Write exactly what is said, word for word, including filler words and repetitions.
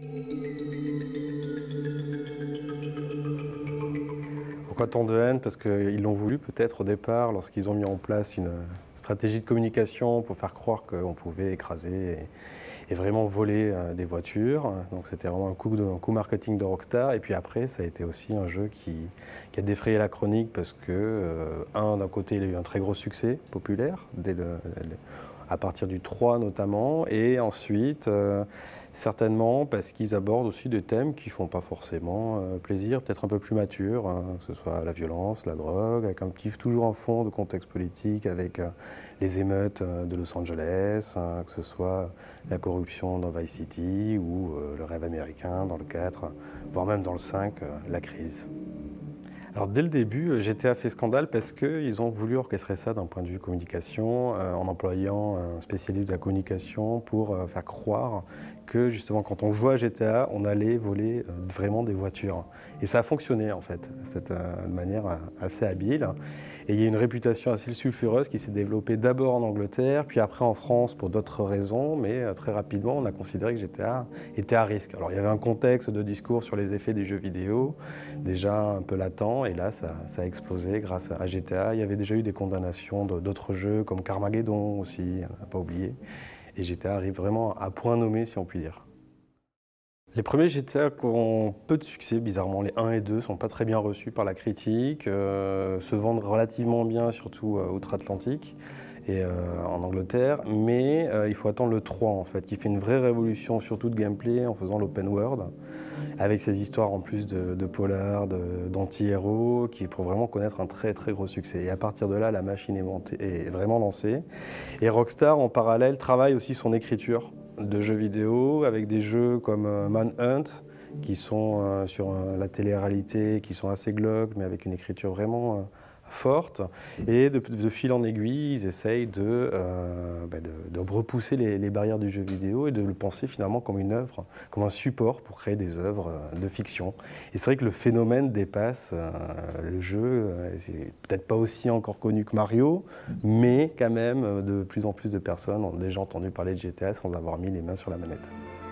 Pourquoi tant de haine? Parce qu'ils l'ont voulu peut-être au départ lorsqu'ils ont mis en place une stratégie de communication pour faire croire qu'on pouvait écraser et, et vraiment voler euh, des voitures. Donc c'était vraiment un coup, de, un coup marketing de Rockstar. Et puis après, ça a été aussi un jeu qui, qui a défrayé la chronique parce que, euh, un, d'un côté, il a eu un très gros succès populaire, dès le, le, à partir du trois notamment, et ensuite, euh, certainement parce qu'ils abordent aussi des thèmes qui ne font pas forcément euh, plaisir, peut-être un peu plus matures, hein, que ce soit la violence, la drogue, avec un petit toujours un fond de contexte politique, avec euh, les émeutes euh, de Los Angeles, hein, que ce soit la corruption dans Vice City ou euh, le rêve américain dans le quatre, voire même dans le cinq, euh, la crise. Alors dès le début, G T A fait scandale parce qu'ils ont voulu orchestrer ça d'un point de vue communication euh, en employant un spécialiste de la communication pour euh, faire croire que justement quand on jouait à G T A, on allait voler euh, vraiment des voitures. Et ça a fonctionné en fait, cette, euh, de manière euh, assez habile. Et il y a une réputation assez sulfureuse qui s'est développée d'abord en Angleterre, puis après en France pour d'autres raisons, mais euh, très rapidement on a considéré que G T A était à risque. Alors il y avait un contexte de discours sur les effets des jeux vidéo, déjà un peu latent, et là ça, ça a explosé grâce à G T A. Il y avait déjà eu des condamnations d'autres jeux comme Carmageddon aussi, on n'a pas oublié. Et G T A arrive vraiment à point nommé si on peut dire. Les premiers G T A ont peu de succès, bizarrement. Les un et deux ne sont pas très bien reçus par la critique, euh, se vendent relativement bien, surtout euh, outre-Atlantique et euh, en Angleterre. Mais euh, il faut attendre le trois, en fait, qui fait une vraie révolution, surtout de gameplay, en faisant l'open world, avec ses histoires en plus de, de polar, d'anti-héros, qui pour vraiment connaître un très très gros succès. Et à partir de là, la machine est, montée, est vraiment lancée. Et Rockstar, en parallèle, travaille aussi son écriture de jeux vidéo, avec des jeux comme Manhunt, qui sont euh, sur euh, la télé-réalité, qui sont assez glauques, mais avec une écriture vraiment euh, forte. Et de, de fil en aiguille, ils essayent de, euh, bah de, de repousser les, les barrières du jeu vidéo et de le penser finalement comme une œuvre, comme un support pour créer des œuvres de fiction. Et c'est vrai que le phénomène dépasse euh, le jeu. Euh, c'est peut-être pas aussi encore connu que Mario, mais quand même, de plus en plus de personnes ont déjà entendu parler de G T A sans avoir mis les mains sur la manette.